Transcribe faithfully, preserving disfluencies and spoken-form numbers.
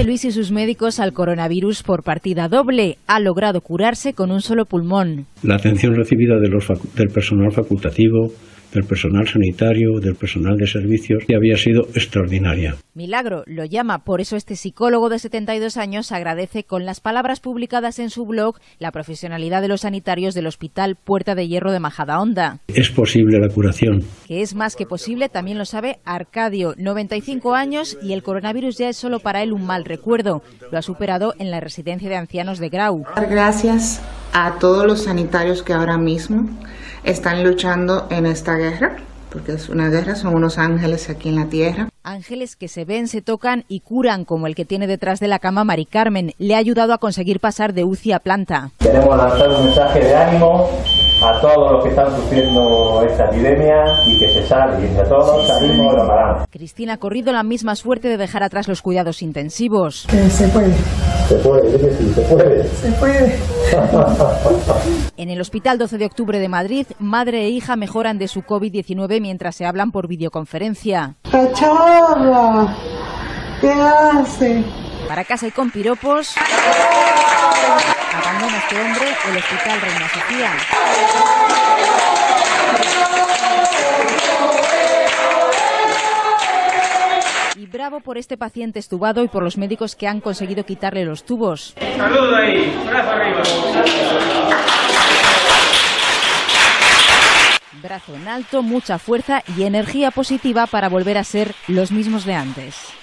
de Luis y sus médicos al coronavirus por partida doble. Ha logrado curarse con un solo pulmón. La atención recibida de los facu- del personal facultativo, del personal sanitario, del personal de servicios, que había sido extraordinaria. Milagro lo llama, por eso este psicólogo de setenta y dos años agradece con las palabras publicadas en su blog la profesionalidad de los sanitarios del Hospital Puerta de Hierro de Majadahonda. Es posible la curación. Que es más que posible, también lo sabe Arcadio, noventa y cinco años, y el coronavirus ya es solo para él un mal recuerdo. Lo ha superado en la residencia de ancianos de Grau. Gracias a todos los sanitarios que ahora mismo están luchando en esta guerra, porque es una guerra, son unos ángeles aquí en la tierra. Ángeles que se ven, se tocan y curan, como el que tiene detrás de la cama Mari Carmen. Le ha ayudado a conseguir pasar de U C I a planta. Queremos lanzar un mensaje de ánimo a todos los que están sufriendo esta epidemia y que se sale, y entre todos salimos lo paramos. Cristina ha corrido la misma suerte de dejar atrás los cuidados intensivos. Eh, se puede. Se puede, dime si se puede. Se puede. En el Hospital doce de octubre de Madrid, madre e hija mejoran de su COVID diecinueve mientras se hablan por videoconferencia. ¡Cachorra! ¿Qué hace? Para casa y con piropos, abandona este hombre el Hospital Reina Sofía. Y bravo por este paciente estubado y por los médicos que han conseguido quitarle los tubos. ¡Saludo ahí! ¡Brazo arriba! Brazo en alto, mucha fuerza y energía positiva para volver a ser los mismos de antes.